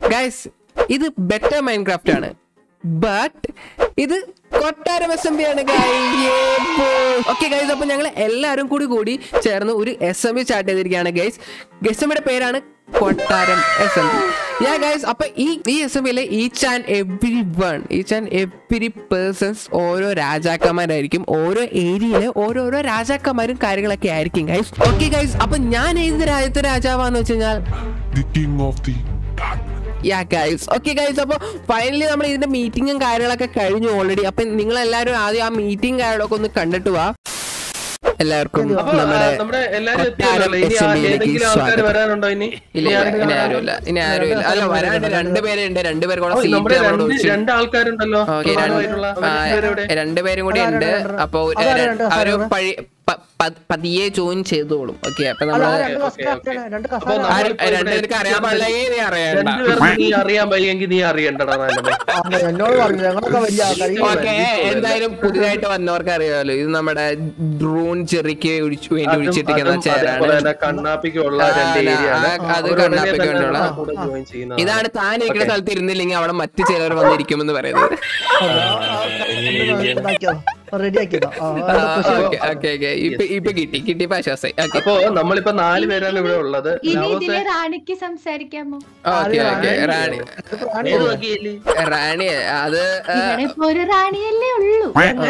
Guys ഇത് better Minecraft ആണ്, but ഇത് കൊട്ടാരം SMP ആണ് ഗൈസ്. ഓക്കെ ഗൈസ്, അപ്പൊ ഞങ്ങൾ എല്ലാവരും കൂടി ചേർന്ന് ഒരു SMP സ്റ്റാർട്ട് ചെയ്തിരിക്കുകയാണ് ഗൈസ്. SMPയുടെ പേരാണ് കൊട്ടാരം SMP. യാ ഗൈസ്, അപ്പൊ ഈ SMPയിലെ ഈച്ച് ആൻഡ് എവരി പേഴ്സൺസ് ഓരോ രാജാക്കന്മാരായിരിക്കും. ഓരോ ഏരിയയിലെ ഓരോരോ രാജാക്കന്മാരും കാര്യങ്ങളൊക്കെ ആയിരിക്കും ഗൈസ്. ഓക്കെ ഗൈസ്, അപ്പൊ ഞാൻ ഏത് രാജ്യത്തെ രാജാവാന്ന് വെച്ച് കഴിഞ്ഞാൽ ഓക്കെ ഗൈസ്, അപ്പൊ ഫൈനലി നമ്മൾ ഇതിന്റെ മീറ്റിംഗും കാര്യങ്ങളൊക്കെ കഴിഞ്ഞു ഓൾറെഡി. അപ്പൊ നിങ്ങൾ എല്ലാവരും ആദ്യം ആ മീറ്റിംഗ് കാര്യങ്ങളൊക്കെ ഒന്ന് കണ്ടിട്ട് വാ. എല്ലാവർക്കും ഇനി ആരുമില്ല. അല്ല, വരാണ്ട് രണ്ടുപേരുണ്ട്. രണ്ടുപേരും കൂടി ഉണ്ട്. അപ്പൊ അവര് പതിയെ ജോയിൻ ചെയ്തോളും. ഓക്കെ, അപ്പൊ രണ്ടുപേർക്ക് അറിയാൻ എന്തായാലും പുതിയതായിട്ട് വന്നവർക്ക് അറിയാമല്ലോ, ഇത് നമ്മുടെ ഡ്രോൺ ചെറിക്ക് വേണ്ടി ഒഴിച്ചിട്ടിരിക്കുന്ന ചേരാണ്. അത് കണ്ണാപ്പിക്കുള്ള. ഇതാണ് താൻ ഇരിക്കുന്ന സ്ഥലത്ത് ഇരുന്നില്ലെങ്കിൽ അവിടെ മറ്റു ചിലർ വന്നിരിക്കുമെന്ന് പറയുന്നത്. ഇപ്പൊ കിട്ടിയപ്പോ ആശ്വാസായി. അപ്പൊ നമ്മളിപ്പോ 4 പേരാണ് ഇവിടെ ഉള്ളത്. റാണിക്ക് സംസാരിക്കാമോ? റാണി അത് ഒരു റാണിയല്ലേ ഉള്ളൂ.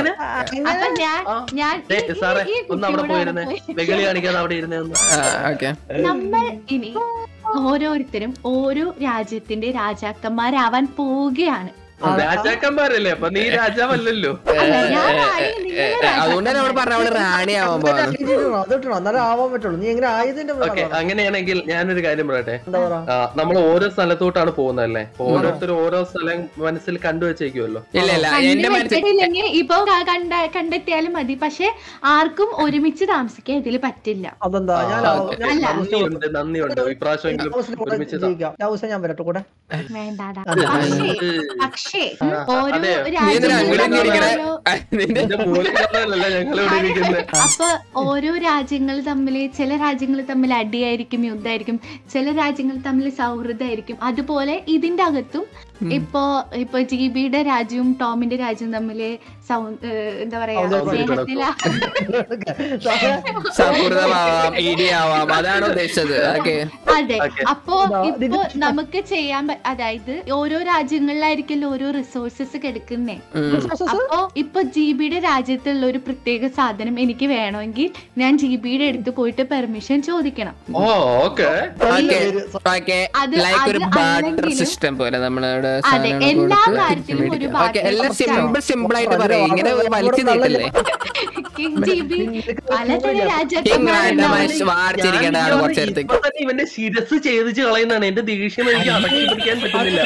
സാറേ ഒന്ന് അവിടെ പോയിരുന്നേ, വെകളി കാണിക്കാതെ അവിടെ ഇരുന്നേ. നമ്മൾ ഇനി ഓരോരുത്തരും ഓരോ രാജ്യത്തിന്റെ രാജാക്കന്മാരാവാൻ പോവുകയാണ്. രാജാക്കന്മാരല്ലേ, അപ്പൊ നീ രാജാവല്ലല്ലോ. അതുകൊണ്ടാണ് അവിടെ പറഞ്ഞ അവള് റാണിയാവാൻ പോകുന്നത്. അങ്ങനെയാണെങ്കിൽ ഞാനൊരു കാര്യം പറയട്ടെ. നമ്മൾ ഓരോ സ്ഥലത്തോട്ടാണ് പോകുന്നതല്ലേ, ഓരോരുത്തരും ഓരോ സ്ഥലം മനസ്സിൽ കണ്ടുവച്ചേക്കുമല്ലോ. ഇപ്പൊ കണ്ടെത്തിയാലും മതി, പക്ഷെ ആർക്കും ഒരുമിച്ച് താമസിക്കാൻ ഇതില് പറ്റില്ല. നന്ദിയുണ്ട്. ഇപ്രാവശ്യമെങ്കിലും ഒരുമിച്ച് വേണ്ടാടാ. പക്ഷേ അപ്പൊ ഓരോ രാജ്യങ്ങൾ തമ്മില്, ചില രാജ്യങ്ങൾ തമ്മിൽ അടിയായിരിക്കും, യുദ്ധമായിരിക്കും, ചില രാജ്യങ്ങൾ തമ്മിൽ സൗഹൃദമായിരിക്കും. അതുപോലെ ഇതിന്റെ അകത്തും ഇപ്പൊ ജിബിയുടെ രാജ്യവും ടോമിന്റെ രാജ്യവും തമ്മില് എന്താ പറയാ, സ്നേഹത്തിലാ. അതെ, അപ്പൊ ഇപ്പൊ നമുക്ക് ചെയ്യാൻ അതായത് ഓരോ രാജ്യങ്ങളിലായിരിക്കല്ലോ ഓരോ റിസോഴ്സസ് കിടക്കുന്നേ. അപ്പൊ ഇപ്പൊ ജിബിയുടെ രാജ്യത്തുള്ള ഒരു പ്രത്യേക സാധനം എനിക്ക് വേണമെങ്കിൽ ഞാൻ ജിബിയുടെ അടുത്ത് പോയിട്ട് പെർമിഷൻ ചോദിക്കണം. അതെ, എല്ലാ കാര്യത്തിലും ഒരു പലതരം ഇവന്റെ ശിരസ് ചെയ്തിച്ച് കളയുന്നതാണ് എന്റെ ദേഷ്യം. എനിക്ക് അടക്കി പിടിക്കാൻ പറ്റുന്നില്ല.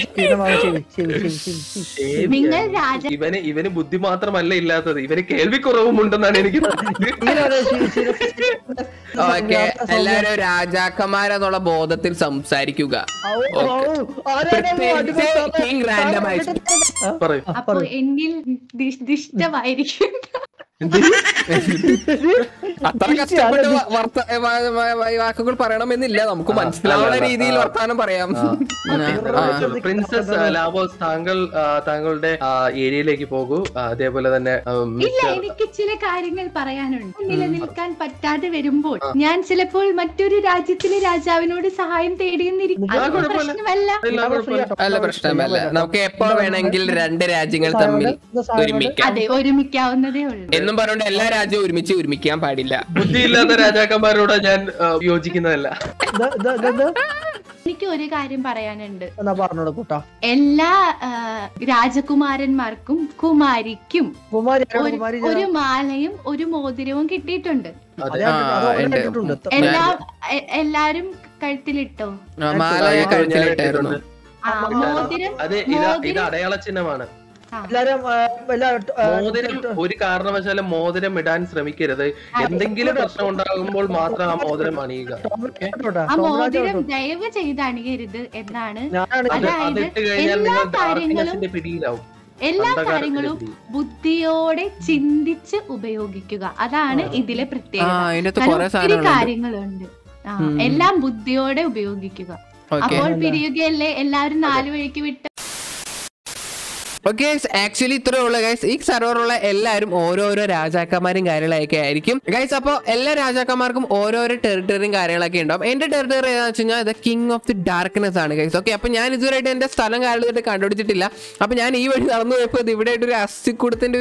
ഇവന് ബുദ്ധി മാത്രമല്ല ഇല്ലാത്തത്, ഇവന് കേൾവിക്കുറവും ഉണ്ടെന്നാണ് എനിക്ക്. എല്ലാരും രാജാക്കന്മാരെന്നുള്ള ബോധത്തിൽ സംസാരിക്കുക. അപ്പൊ എന്നിൽ ദിഷ്ടമായിരിക്കും. അത്ര കഷ്ടപ്പെട്ട് വാക്കുകൾ പറയണമെന്നില്ല, നമുക്ക് മനസ്സിലാവുന്ന രീതിയിൽ വർത്താനം പറയാം. പ്രിൻസസ് ലാബോസ്, താങ്കളുടെ ഏരിയയിലേക്ക് പോകൂ. അതേപോലെ തന്നെ ഇല്ല, എനിക്ക് ചില കാര്യങ്ങൾ പറയാനുണ്ട്. നിലനിൽക്കാൻ പറ്റാതെ വരുമ്പോൾ ഞാൻ ചിലപ്പോൾ മറ്റൊരു രാജ്യത്തിലെ രാജാവിനോട് സഹായം തേടിയെന്നിരിക്കും. പ്രശ്നമല്ല. അല്ല, പ്രശ്നമല്ല. നമുക്ക് എപ്പോ വേണമെങ്കിൽ 2 രാജ്യങ്ങൾ തമ്മിൽ ഒരുമിക്കാം. അതെ, ഒരുമിക്കാവുന്നതേ ഉള്ളൂ. എന്നും പറഞ്ഞുകൊണ്ട് എല്ലാ രാജ്യവും ഒരുമിക്കാൻ പാടില്ല. ബുദ്ധിയില്ലാത്ത രാജാക്കന്മാരോട് ഞാൻ യോജിക്കുന്നതല്ല. എനിക്ക് ഒരു കാര്യം പറയാനുണ്ട്. എല്ലാ രാജകുമാരന്മാർക്കും കുമാരിക്കും ഒരു മാലയും ഒരു മോതിരവും കിട്ടിയിട്ടുണ്ട്. എല്ലാരും കഴുത്തിലിട്ടോ? മാല കഴുത്തിലിട്ടായിരുന്നു. മോതിരം ഇത് അടയാള ചിഹ്നമാണ്. മോതിരം ഒരു കാരണവശാലും മോതിരം ഇടാൻ ശ്രമിക്കരുത്. എന്തെങ്കിലും പ്രശ്നം ഉണ്ടാകുമ്പോൾ മാത്രം ആ മോതിരം അണിയുക. ആ മോതിരം ദയവ് ചെയ്ത് അണിയരുത് എന്നാണ്. അതിട്ട് കഴിഞ്ഞാൽ നിങ്ങൾ പിടിയിലാവും. എല്ലാ കാര്യങ്ങളും ബുദ്ധിയോടെ ചിന്തിച്ച് ഉപയോഗിക്കുക. അതാണ് ഇതിലെ പ്രത്യേകത. ഒത്തിരി കാര്യങ്ങളുണ്ട്, എല്ലാം ബുദ്ധിയോടെ ഉപയോഗിക്കുക. അപ്പോൾ പിരിയുകയല്ലേ, എല്ലാവരും 4 വഴിക്ക് വിട്ട്. ഓക്കെ ആക്ച്വലി ഇത്രയേ ഉള്ളൂ ഗൈസ്. ഈ സെർവറുള്ള എല്ലാവരും ഓരോരോ രാജാക്കന്മാരും കാര്യങ്ങളൊക്കെ ആയിരിക്കും ഗൈസ്. അപ്പോൾ എല്ലാ രാജാക്കന്മാർക്കും ഓരോരോ ടെറിട്ടറിയും കാര്യങ്ങളൊക്കെ ഉണ്ടാവും. എന്റെ ടെറിട്ടറി ഏതാണെന്ന് വെച്ച് കഴിഞ്ഞാൽ ഇത് കിങ് ഓഫ് ദി ഡാർക്ക്നെസ് ആണ് ഗൈസ്. ഓക്കെ, അപ്പോൾ ഞാൻ ഇതുവരെയായിട്ട് എന്റെ സ്ഥലം കാര്യമായിട്ട് കണ്ടുപിടിച്ചിട്ടില്ല. അപ്പോൾ ഞാൻ ഈ വഴി നടന്നു പോയപ്പോൾ ഇത് ഇവിടെ ആയിട്ടൊരു അസ്ഥിക്കൂടത്തിന്റെ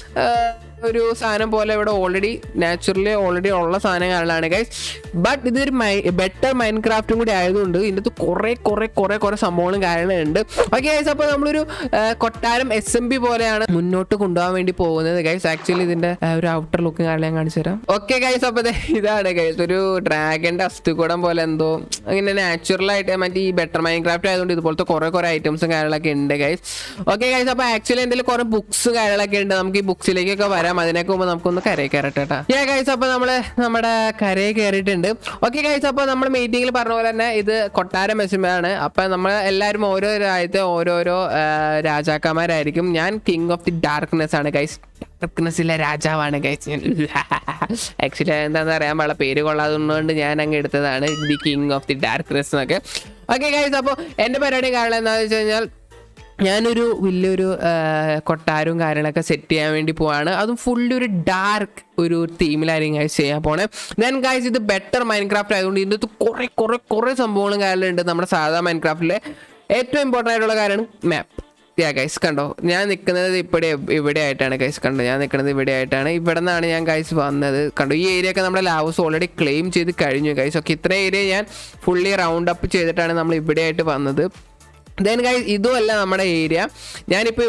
ഒരു സാധനം പോലെ ഇവിടെ നാച്ചുറലി ഓൾറെഡി ഉള്ള സാധനങ്ങളാണ് ഗൈസ്. ബട്ട് ഇതൊരു ബെറ്റർ മൈൻക്രാഫ്റ്റും കൂടി ആയതുകൊണ്ട് ഇതിൻ്റെ കുറെ സംഭവങ്ങളും കാര്യങ്ങളുണ്ട്. ഓക്കെ ഗൈസ്, അപ്പോൾ നമ്മളൊരു കൊട്ടാരം SMP പോലെയാണ് മുന്നോട്ട് കൊണ്ടുപോകാൻ വേണ്ടി പോകുന്നത് ഗൈസ്. ആക്ച്വലി ഇതിന്റെ ഒരു ഔട്ടർ ലുക്കും കാര്യം ഞാൻ കാണിച്ചു തരാം. ഓക്കെ ഗൈസ്, അപ്പോൾ ഇതാണ് ഗൈസ് ഒരു ഡ്രാഗന്റെ അസ്ഥികൂടം പോലെ എന്തോ ഇങ്ങനെ നാച്ചുറൽ ആയിട്ട് മറ്റേ ഈ ബെറ്റർ മൈൻക്രാഫ്റ്റ് ആയതുകൊണ്ട് ഇതുപോലത്തെ കുറെ ഐറ്റംസും കാര്യങ്ങളൊക്കെ ഉണ്ട് ഗൈസ്. ഓക്കെ ഗൈസ്, അപ്പോൾ ആക്ച്വലി എന്തെങ്കിലും കുറെ ബുക്സ് കാര്യങ്ങളൊക്കെ ഉണ്ട്. നമുക്ക് ഈ ബുക്സിലേക്കൊക്കെ വരാം. അതിനൊക്കെ മുമ്പ് നമുക്കൊന്ന് കരയിൽ കയറട്ടെ കേട്ടോ. ഗൈസ്, അപ്പോൾ നമ്മള് നമ്മുടെ കരയിൽ കയറിയിട്ടുണ്ട്. ഓക്കെ ഗൈസ്, അപ്പോൾ നമ്മൾ മീറ്റിംഗിൽ പറഞ്ഞ പോലെ തന്നെ ഇത് കൊട്ടാരം SMP ആണ്. അപ്പൊ നമ്മൾ എല്ലാവരും ഓരോ രാജ്യത്തെ ഓരോരോ രാജാക്കന്മാരായിരിക്കും. ഞാൻ കിങ് ഓഫ് ദി ഡാർക്ക്നെസ് ആണ് ഗൈസ്. ഡാർക്ക്നെസ്സിലെ രാജാവാണ് ഗൈസ്. ആക്ച്വലി എന്താണെന്ന് അറിയാൻ പാടില്ല, പേര് കൊള്ളാതുകൊണ്ട് ഞാൻ അങ്ങ് എടുത്തതാണ് the king of the darkness എന്നൊക്കെ. ഓക്കെ ഗൈസ്, അപ്പോൾ എൻ്റെ പരിപാടി കാരണം എന്താണെന്ന് വെച്ച് കഴിഞ്ഞാൽ ഞാനൊരു വലിയൊരു കൊട്ടാരവും കാര്യങ്ങളൊക്കെ സെറ്റ് ചെയ്യാൻ വേണ്ടി പോവാണ്. അതും ഫുള്ളി ഒരു ഡാർക്ക് ഒരു തീമിലായിരിക്കും ഗൈസ് ചെയ്യാൻ പോണേ. ദെൻ ഗൈസ് ഇത് ബെറ്റർ മൈൻക്രാഫ്റ്റ് ആയതുകൊണ്ട് ഇതിൻ്റെ കുറെ സംഭവങ്ങളും കാര്യങ്ങളുണ്ട്. നമ്മുടെ സാധാ മൈൻക്രാഫ്റ്റിലെ ഏറ്റവും ഇമ്പോർട്ടൻ്റ് ആയിട്ടുള്ള കാര്യമാണ് മാപ്പ്. ഗൈസ് കണ്ടോ, ഞാൻ നിൽക്കുന്നത് ഇവിടെ ആയിട്ടാണ് ഗൈസ്. കണ്ടോ, ഞാൻ നിൽക്കുന്നത് ഇവിടെ ആയിട്ടാണ്. ഇവിടെ നിന്നാണ് ഞാൻ ഗൈസ് വന്നത്. കണ്ടോ, ഈ ഏരിയ ഒക്കെ നമ്മുടെ ലാവസ് ഓൾറെഡി ക്ലെയിം ചെയ്ത് കഴിഞ്ഞു ഗൈസ്. ഓക്കെ, ഇത്ര ഏരിയ ഞാൻ ഫുള്ളി റൗണ്ട് അപ്പ് ചെയ്തിട്ടാണ് നമ്മൾ ഇവിടെ ആയിട്ട് വന്നത്. ദെൻ ഗൈസ് ഇതുമല്ല നമ്മുടെ ഏരിയ. ഞാനിപ്പോൾ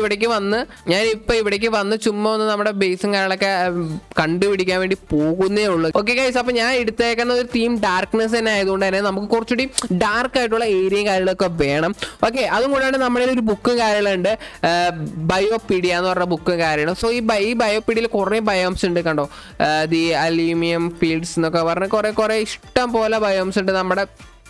ഇവിടേക്ക് വന്ന് ചുമ്മാ ഒന്ന് നമ്മുടെ ബേസും കാര്യങ്ങളൊക്കെ കണ്ടുപിടിക്കാൻ വേണ്ടി പോകുന്നേ ഉള്ളൂ. ഓക്കെ ഗൈസ്, അപ്പോൾ ഞാൻ എടുത്തേക്കുന്ന ഒരു തീം ഡാർക്ക്നെസ് തന്നെ ആയതുകൊണ്ട് തന്നെ നമുക്ക് കുറച്ചുകൂടി ഡാർക്ക് ആയിട്ടുള്ള ഏരിയയും കാര്യങ്ങളൊക്കെ വേണം. ഓക്കെ, അതും കൂടാണ്ട് നമ്മുടെ ഒരു ബുക്കും കാര്യങ്ങളുണ്ട്, ബയോപീഡിയ എന്ന് പറഞ്ഞ ബുക്കും കാര്യങ്ങളും. സോ ഈ ബയോപീഡിയയിൽ കുറേ ബയോംസ് ഉണ്ട്. കണ്ടോ, ദി അലൂമിനിയം ഫീൽഡ്സ് എന്നൊക്കെ പറഞ്ഞ് കുറേ ഇഷ്ടം പോലെ ബയോംസ് ഉണ്ട്. നമ്മുടെ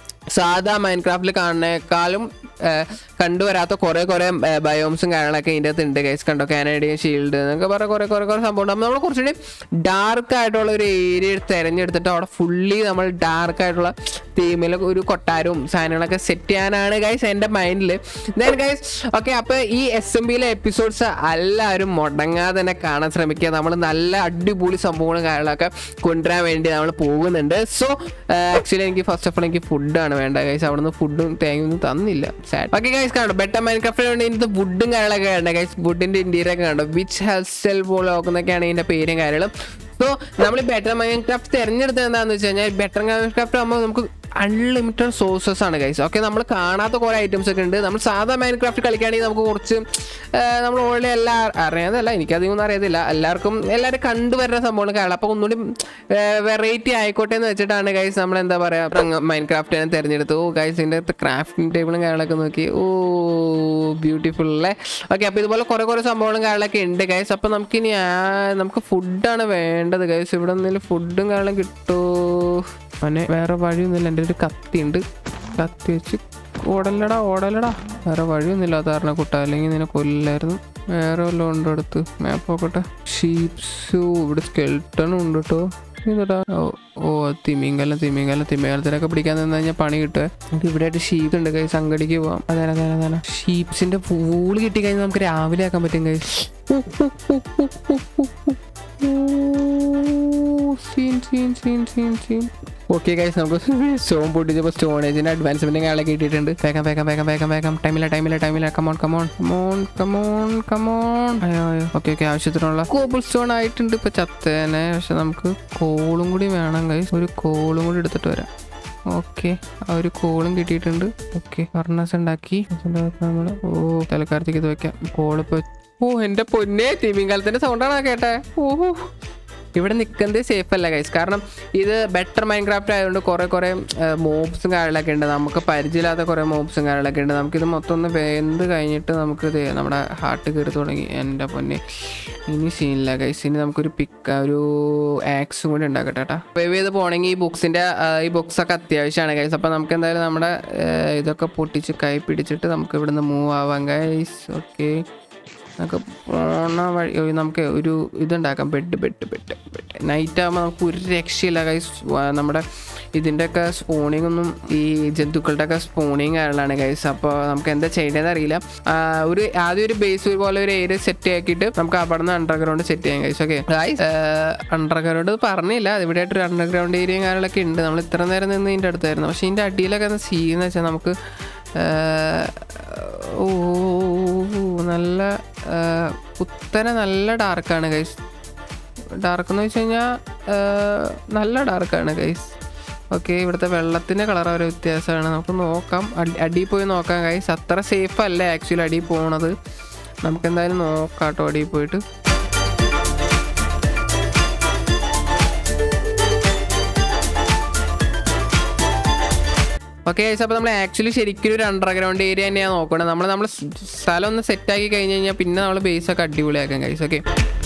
സാധാ മൈൻക്രാഫ്റ്റിൽ കാണുന്നേക്കാളും കണ്ടുവരാത്ത കുറേ ബയോംസും കാര്യങ്ങളൊക്കെ ഇതിൻ്റെ അകത്ത് ഉണ്ട് ഗൈസ്. കണ്ടോ, കാനഡിയൻ ഷീൽഡ് എന്നൊക്കെ പറഞ്ഞ കുറേ സംഭവം ഉണ്ട്. നമ്മൾ കുറച്ചുകൂടി ഡാർക്ക് ആയിട്ടുള്ള ഒരു ഏരിയ തിരഞ്ഞെടുത്തിട്ട് അവിടെ ഫുള്ളി നമ്മൾ ഡാർക്ക് ആയിട്ടുള്ള തീമിൽ ഒരു കൊട്ടാരവും സാധനങ്ങളൊക്കെ സെറ്റ് ചെയ്യാനാണ് ഗൈസ് എൻ്റെ മൈൻഡിൽ. ദെൻ ഗൈസ് ഓക്കെ, അപ്പോൾ ഈ SMBയിലെ എപ്പിസോഡ്സ് എല്ലാവരും മുടങ്ങാതെ തന്നെ കാണാൻ ശ്രമിക്കുക. നമ്മൾ നല്ല അടിപൊളി സംഭവങ്ങളും കാര്യങ്ങളൊക്കെ കൊണ്ടുവരാൻ വേണ്ടി നമ്മൾ പോകുന്നുണ്ട്. സോ ആക്ച്വലി എനിക്ക് ഫസ്റ്റ് ഓഫ് ഓൾ എനിക്ക് ഫുഡാണ് വേണ്ട ഗൈസ്. അവിടെ നിന്ന് ഫുഡും തേങ്ങയൊന്നും തന്നില്ല. സാഡ്. ഓക്കെ ഗൈസ്, കണ്ടോ ബെറ്റർ മൈൻക്രാഫ്റ്റിന് വേണ്ടി ഇതിൻ്റെ വുഡും കാര്യങ്ങളൊക്കെ ഉണ്ട് ഗൈസ്. വുഡിൻ്റെ ഇന്റീരിയർ ഒക്കെ കണ്ടോ, വിച്ച് ഹെൽത്ത് സെൽ പോലെ നോക്കുന്നൊക്കെയാണ് ഇതിൻ്റെ പേരും കാര്യങ്ങളും. സോ നമ്മൾ ഈ ബെറ്റർ മൈൻക്രാഫ്റ്റ് തിരഞ്ഞെടുത്തത് എന്താണെന്ന് വെച്ച് കഴിഞ്ഞാൽ ബെറ്റർ മൈൻക്രാഫ്റ്റ് ആകുമ്പോൾ നമുക്ക് അൺലിമിറ്റഡ് സോഴ്സസ് ആണ് ഗൈസ്. ഓക്കെ, നമ്മൾ കാണാത്ത കുറേ ഐറ്റംസ് ഒക്കെ ഉണ്ട്. നമ്മൾ സാധാ മൈൻക്രാഫ്റ്റ് കളിക്കുകയാണെങ്കിൽ നമുക്ക് കുറച്ച് നമ്മൾ ഓൾറെഡി എല്ലാം അറിയാതല്ല, എനിക്കധികം ഒന്നും അറിയത്തില്ല, എല്ലാവരും കണ്ടുവരുന്ന സംഭവങ്ങൾ കാണാം. അപ്പോൾ ഒന്നുകൂടി വെറൈറ്റി ആയിക്കോട്ടെ എന്ന് വെച്ചിട്ടാണ് ഗൈസ് നമ്മൾ എന്താ പറയുക മൈൻക്രാഫ്റ്റ് ഞാൻ തിരഞ്ഞെടുത്തു. ഗൈസ് ഇതിൻ്റെ ക്രാഫ്റ്റിംഗ് ടേബിളും കാര്യങ്ങളൊക്കെ നോക്കി, ഓ ബ്യൂട്ടിഫുൾ അല്ലേ. ഓക്കെ, അപ്പോൾ ഇതുപോലെ കുറേ സംഭവങ്ങളും കാര്യങ്ങളൊക്കെ ഉണ്ട് ഗൈസ്. അപ്പോൾ നമുക്ക് ഫുഡാണ് വേണ്ടത് ഗൈസ്. ഇവിടെ എന്തെങ്കിലും ഫുഡും കാര്യങ്ങളും കിട്ടുമോ? അവനെ വേറെ വഴിയൊന്നുമില്ല. എൻ്റെ ഒരു കത്തി ഉണ്ട്, കത്തി വെച്ച് ഓടല്ലടാ. വേറെ വഴിയൊന്നുമില്ല കാരണം കുട്ട, അല്ലെങ്കിൽ നിന്നെ കൊല്ലായിരുന്നു. വേറെ വല്ലതും ഉണ്ടോ അടുത്ത്? മാപ്പ് നോക്കട്ടെ. ഷീപ്സ്, ഇവിടെ സ്കെൽട്ടണും ഉണ്ട് കേട്ടോ. ഇതടാ, ഓ തിമിംഗലത്തിനൊക്കെ പിടിക്കാൻ നിന്ന് കഴിഞ്ഞാൽ പണി കിട്ടുക. നമുക്ക് ഇവിടെ ആയിട്ട് ഷീപ്സ് ഉണ്ട് കൈ, സംഘടിക്ക് പോവാം. അതെ ഷീപ്സിന്റെ പൂള് കിട്ടിക്കഴിഞ്ഞാൽ നമുക്ക് രാവിലെ ആക്കാൻ പറ്റും കൈ. ഓക്കെ ഗൈസ്, നമുക്ക് സ്റ്റോൺ പൊട്ടിച്ചപ്പോൾ സ്റ്റോണേജിന്റെ അഡ്വാൻസ്മെന്റും കാര്യങ്ങളൊക്കെ കിട്ടിയിട്ടുണ്ട്. വേഗം ടൈമില്ല. കമോൺ. ഓക്കെ, ആവശ്യത്തിനുള്ള കോബിൾ സ്റ്റോൺ ആയിട്ടുണ്ട് ഇപ്പൊ ചത്തേനെ. പക്ഷെ നമുക്ക് കോളും കൂടി വേണം ഗൈസ്. ഒരു കോളും കൂടി എടുത്തിട്ട് വരാം. ഓക്കെ, ആ ഒരു കോളും കിട്ടിയിട്ടുണ്ട്. ഓക്കെ, ഫർണസ് ഉണ്ടാക്കി നമ്മള് തലക്കാലത്തേക്ക് ഇത് വെക്കാം. കോളിപ്പോ എന്റെ പൊന്നെ തിമിംഗലത്തിന്റെ സൗണ്ടാണ് കേട്ടെ. ഇവിടെ നിൽക്കുന്നത് സേഫ് അല്ല ഗൈസ്, കാരണം ഇത് ബെറ്റർ മൈൻക്രാഫ്റ്റ് ആയതുകൊണ്ട് കുറേ മോബ്സും കാര്യങ്ങളൊക്കെ ഉണ്ട്. നമുക്ക് പരിചയമില്ലാത്ത കുറേ മോബ്സും കാര്യങ്ങളൊക്കെ ഉണ്ട്. നമുക്കിത് മൊത്തം ഒന്ന് വെന്ത് കഴിഞ്ഞിട്ട് നമുക്ക് നമ്മുടെ ഹാർട്ട് കയറി തുടങ്ങി. എൻ്റെ പൊന്നെ, ഇനി സീനില്ല ഗൈസ്. ഇനി നമുക്കൊരു ഒരു ആക്സും കൂടി ഉണ്ടാക്കട്ടെ കേട്ടോ. വേവ് ചെയ്ത് പോകണമെങ്കിൽ ഈ ബുക്സൊക്കെ അത്യാവശ്യമാണ് ഗൈസ്. അപ്പോൾ നമുക്ക് എന്തായാലും നമ്മുടെ ഇതൊക്കെ പൊട്ടിച്ച് കൈ പിടിച്ചിട്ട് നമുക്ക് ഇവിടുന്ന് മൂവ് ആവാം ഗൈസ്. ഓക്കെ, നമുക്ക് പോണ വഴി നമുക്ക് ഒരു ഇതുണ്ടാക്കാം. ബെഡ് നൈറ്റ് ആകുമ്പോൾ നമുക്ക് ഒരു രക്ഷയില്ല ഗൈസ്. നമ്മുടെ ഇതിൻ്റെയൊക്കെ സ്പോണിങ് ഒന്നും ഈ ജന്തുക്കളുടെ ഒക്കെ സ്പോണിങ് കാര്യങ്ങളാണ് ഗൈസ്. അപ്പോൾ നമുക്ക് എന്താ ചെയ്യേണ്ടതെന്ന് അറിയില്ല. ആദ്യം ഒരു ബേസ് പോലെ ഒരു ഏരിയ സെറ്റ് ആക്കിയിട്ട് നമുക്ക് അവിടെ നിന്ന് അണ്ടർഗ്രൗണ്ട് സെറ്റ് ചെയ്യാം ഗൈസ്. ഓക്കെ ഗൈസ്, അണ്ടർഗ്രൗണ്ട് പറഞ്ഞില്ല, ഇവിടെ ആയിട്ടൊരു അണ്ടർഗ്രൗണ്ട് ഏരിയയും കാര്യങ്ങളൊക്കെ ഉണ്ട്. നമ്മൾ ഇത്ര നേരം നിന്ന് ഇതിൻ്റെ അടുത്തായിരുന്നു. പക്ഷേ ഇതിൻ്റെ അടിയിലൊക്കെ എന്താ ചെയ്യുന്നത് വെച്ചാൽ നമുക്ക് നല്ല കുത്തനെ നല്ല ഡാർക്കാണ് ഗൈസ്. ഡാർക്ക് എന്ന് വെച്ച് കഴിഞ്ഞാൽ നല്ല ഡാർക്കാണ് ഗൈസ്. ഓക്കെ, ഇവിടുത്തെ വെള്ളത്തിൻ്റെ കളർ ഒരു വ്യത്യാസമാണ്. നമുക്ക് നോക്കാം, അടിയിൽ പോയി നോക്കാം ഗൈസ്. അത്ര സേഫ് അല്ല ആക്ച്വലി അടിയിൽ പോകണത്. നമുക്ക് എന്തായാലും നോക്കാം കേട്ടോ അടിയിൽ പോയിട്ട്. ഓക്കെ ഗൈസ്, അപ്പോൾ നമ്മൾ ആക്ച്വലി ശരിക്കും ഒരു അണ്ടർഗ്രൗണ്ട് ഏരിയ തന്നെയാണ് നോക്കുന്നത്. നമ്മൾ സ്ഥലം ഒന്ന് സെറ്റാക്കി കഴിഞ്ഞ് കഴിഞ്ഞാൽ പിന്നെ നമ്മൾ ബേസൊക്കെ അടിപൊളിയാക്കാം ഗൈസ്. ഓക്കെ,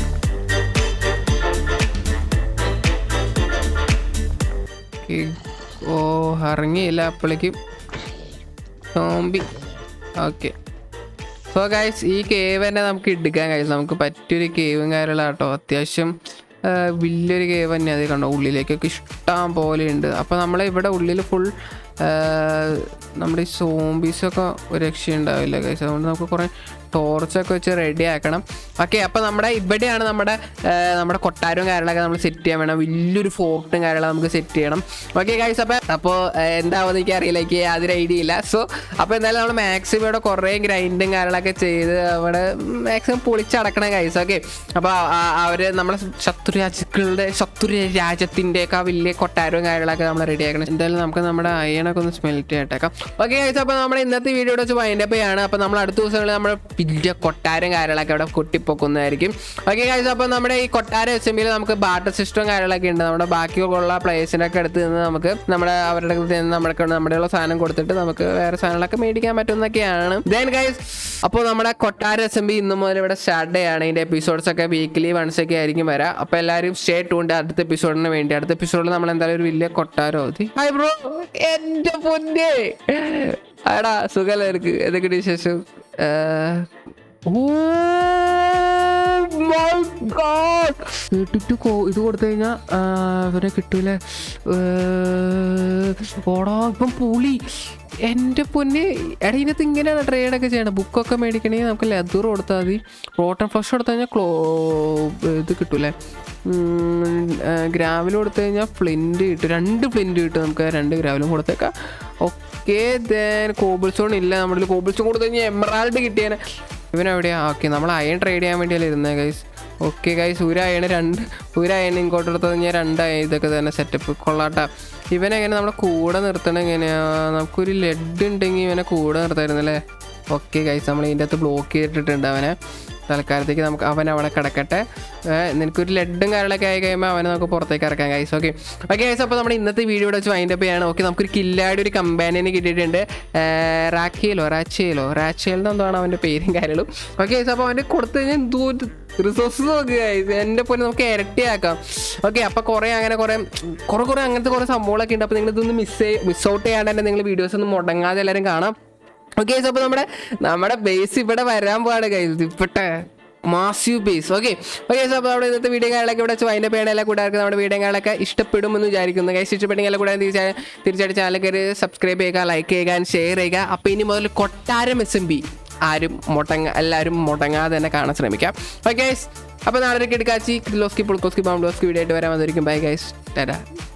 ഓ ഇറങ്ങിയില്ല അപ്പോഴേക്കും സോംബി. ഓക്കെ, സോ ഗൈസ് ഈ കേവ് തന്നെ നമുക്ക് എടുക്കാം ഗൈസ്. നമുക്ക് പറ്റിയൊരു കേവും കാര്യമുള്ള കേട്ടോ. അത്യാവശ്യം വലിയൊരു കേവ് തന്നെ. അത് കണ്ടോ, ഉള്ളിലേക്കൊക്കെ ഇഷ്ടം പോലെ ഉണ്ട്. അപ്പോൾ നമ്മളിവിടെ ഉള്ളിൽ ഫുൾ നമ്മുടെ ഈ സോംബീസൊക്കെ ഒരു രക്ഷയുണ്ടാവില്ല ഗൈസ്. അതുകൊണ്ട് നമുക്ക് കുറേ ടോർച്ചൊക്കെ വെച്ച് റെഡി ആക്കണം. ഓക്കെ, അപ്പോൾ ഇവിടെയാണ് നമ്മുടെ കൊട്ടാരവും കാര്യങ്ങളൊക്കെ നമ്മൾ സെറ്റ് ചെയ്യാൻ വേണം. വലിയൊരു ഫോർട്ടും കാര്യങ്ങളൊക്കെ നമുക്ക് സെറ്റ് ചെയ്യണം. ഓക്കെ ഗൈസ്, അപ്പോൾ എന്താവുമെന്ന് എനിക്ക് അറിയില്ല, എനിക്ക് യാതൊരു ഐഡിയ ഇല്ല. സോ അപ്പോൾ എന്തായാലും നമ്മൾ മാക്സിമം ഇവിടെ കുറേ ഗ്രൈൻഡും കാര്യങ്ങളൊക്കെ ചെയ്ത് അവിടെ മാക്സിമം പൊളിച്ചടക്കണം ഗൈസ്. ഓക്കെ, അപ്പോൾ അവർ നമ്മളെ ശത്രു രാജ്യത്തിൻ്റെയൊക്കെ വലിയ കൊട്ടാരവും കാര്യങ്ങളൊക്കെ നമ്മൾ റെഡി ആക്കണം. എന്തായാലും നമുക്ക് നമ്മുടെ അയണൊക്കെ ഒന്ന് സ്മെൽറ്റ് ചെയ്തിട്ടേക്കാം. ഓക്കെ ഗൈസ്, അപ്പോൾ നമ്മുടെ ഇന്നത്തെ വീഡിയോ വെച്ച് വൈൻഡപ്പ് ചെയ്യാണ്. അപ്പോൾ നമ്മൾ അടുത്ത ദിവസങ്ങളിൽ നമ്മൾ വലിയ കൊട്ടാരം കാര്യങ്ങളൊക്കെ അവിടെ കൊട്ടിപ്പൊക്കുന്നതായിരിക്കും. ഓക്കെ ഗൈസ്, അപ്പോൾ നമ്മുടെ ഈ കൊട്ടാരം SMBയിൽ നമുക്ക് ബാർട്ടർ സിസ്റ്റവും കാര്യങ്ങളൊക്കെ ഉണ്ട്. നമ്മുടെ ബാക്കിയുള്ള പ്ലേസിനൊക്കെ അടുത്ത് നിന്ന് നമുക്ക് അവരുടെ നമ്മുടെയുള്ള സാധനം കൊടുത്തിട്ട് നമുക്ക് വേറെ സാധനങ്ങളൊക്കെ മേടിക്കാൻ പറ്റുന്നൊക്കെയാണ്. ദെൻ ഗൈസ്, അപ്പോൾ നമ്മുടെ കൊട്ടാരം SMB ഇന്ന് മുതൽ ഇവിടെ സ്റ്റാർട്ട് ചെയ്യാണ്. ഇതിൻ്റെ എപ്പിസോഡ്സ് ഒക്കെ വീക്ക്ലി വൺസ് ഒക്കെ ആയിരിക്കും വരാം. അപ്പോൾ എല്ലാവരും സ്റ്റേ ട്യൂൺഡ് അടുത്ത എപ്പിസോഡിന് വേണ്ടി. അടുത്ത എപ്പിസോഡിൽ നമ്മൾ എന്തായാലും ഒരു വലിയ കൊട്ടാരം ഹായ് ബ്രോ, എൻ്റെ പൊന്നേ ആടാ സുഖമല്ലേ എനിക്ക്? എന്തൊക്കെയാണ് വിശേഷം? ഇത് കൊടുത്തു കഴിഞ്ഞാൽ അവരെ കിട്ടൂലേ? ഓടാ ഇപ്പം പുളി, എൻ്റെ പൊന്നെ. എടാ ഇതിനകത്ത് ഇങ്ങനെയാണ് ട്രേഡൊക്കെ ചെയ്യണം. ബുക്കൊക്കെ മേടിക്കണമെങ്കിൽ നമുക്ക് ലെതർ കൊടുത്താൽ മതി. റോട്ടൺ ഫ്ലഷ് കൊടുത്തു കഴിഞ്ഞാൽ ഇത് കിട്ടൂലേ? ഗ്രാവിൽ കൊടുത്തു കഴിഞ്ഞാൽ ഫ്ലിൻറ്റ് കിട്ടും. 2 ഫ്ലിൻറ്റ് കിട്ടും നമുക്ക്. 2 ഗ്രാവിലും കൊടുത്തേക്കാം. ഓക്കെ, ദെൻ കോബിൾ സ്റ്റോൺ ഇല്ല നമ്മുടെ. കോബിൾ സ്റ്റോൺ കൊടുത്തു കഴിഞ്ഞാൽ എമറാൾഡ് കിട്ടിയാൽ ഇവനെവിടെയാ? ഓക്കെ, നമ്മൾ അയൺ ട്രേഡ് ചെയ്യാൻ വേണ്ടിയല്ലേ ഇരുന്നത് ഗൈസ്. ഓക്കെ ഗൈസ്, ഒരു അയൺ ഇങ്ങോട്ട് എടുത്തു കഴിഞ്ഞാൽ 2 ഇതൊക്കെ തന്നെ സെറ്റപ്പ് കൊള്ളാട്ടാ. ഇവനെങ്ങനെ നമ്മളെ കൂടെ നിർത്തണം? എങ്ങനെയാ? നമുക്കൊരു ലെഡ് ഉണ്ടെങ്കിൽ ഇവനെ കൂടെ നിർത്തായിരുന്നല്ലേ? ഓക്കെ ഗൈസ്, നമ്മൾ ഇതിൻ്റെ അകത്ത് ബ്ലോക്ക് ചെയ്തിട്ടുണ്ട് അവനെ. തൽക്കാലത്തേക്ക് നമുക്ക് അവൻ അവിടെ കിടക്കട്ടെ. നിനക്കൊരു ലെഡും കാര്യങ്ങളൊക്കെ ആയി കഴിയുമ്പോൾ അവനെ നമുക്ക് പുറത്തേക്ക് ഇറക്കാം ഗൈസ്. ഓക്കെ ഗൈസ്, അപ്പോൾ നമ്മുടെ ഇന്നത്തെ വീഡിയോ വെച്ച് വൈൻഡപ്പ് ചെയ്യാണ്. ഓക്കെ, നമുക്കൊരു കില്ലായിട്ട് ഒരു കമ്പാനിയനെ കിട്ടിയിട്ടുണ്ട്. റാച്ചേലോ എന്താണ് അവൻ്റെ പേരും കാര്യങ്ങളും. ഓക്കെ ഗൈസ്, അപ്പോൾ അവൻ്റെ കൊടുത്തു കഴിഞ്ഞാൽ എന്തോ റിസോഴ്സ് നോക്കുക ഗൈസ്. എൻ്റെ പോലെ നമുക്ക് ഇരട്ടിയാക്കാം. ഓക്കെ, അപ്പോൾ കുറേ അങ്ങനത്തെ കുറേ സംഭവങ്ങളൊക്കെ ഉണ്ട്. അപ്പോൾ നിങ്ങളിതൊന്ന് മിസ് ഔട്ട് ചെയ്യാണ്ട് തന്നെ നിങ്ങൾ വീഡിയോസ് ഒന്നും മുടങ്ങാതെ എല്ലാവരും കാണാം. ഓക്കെ, അപ്പോൾ നമ്മുടെ ബേസ് ഇവിടെ വരാൻ പോവാണ് ഗൈസ്. ഇപ്പോട്ടെ മാസീവ് ബേസ്. ഓക്കെ, അപ്പോൾ നമ്മുടെ ഇന്നത്തെ വീഡിയോ കാര്യങ്ങളൊക്കെ ഇവിടെ വെച്ച് വൈൻഡപ്പ് ചെയ്യണം. എല്ലാ കൂട്ടുകാർക്ക് നമ്മുടെ വീഡിയോ കാര്യങ്ങളൊക്കെ ഇഷ്ടപ്പെടുമെന്ന് വിചാരിക്കുന്നു ഗൈസ്. ഇഷ്ടപ്പെട്ടെങ്കിൽ എല്ലാ കൂടെ തീർച്ചയായിട്ടും ചാനൽ കയറി സബ്സ്ക്രൈബ് ചെയ്യുക, ലൈക്ക് ചെയ്യുക, ഷെയർ ചെയ്യുക. അപ്പോൾ ഇനി മുതൽ കൊട്ടാരം SMB എല്ലാവരും മുടങ്ങാതെ തന്നെ കാണാൻ ശ്രമിക്കാം. ഓക്കെ ഗൈസ്, അപ്പോൾ നാളെ കിടക്കാച്ചി ലോസ്കി പുൾക്കോസ്കി ബാംബ്ലോസ്കി വീഡിയോ ആയിട്ട് വരാൻ വന്നിരിക്കും. Bye guys, Tata.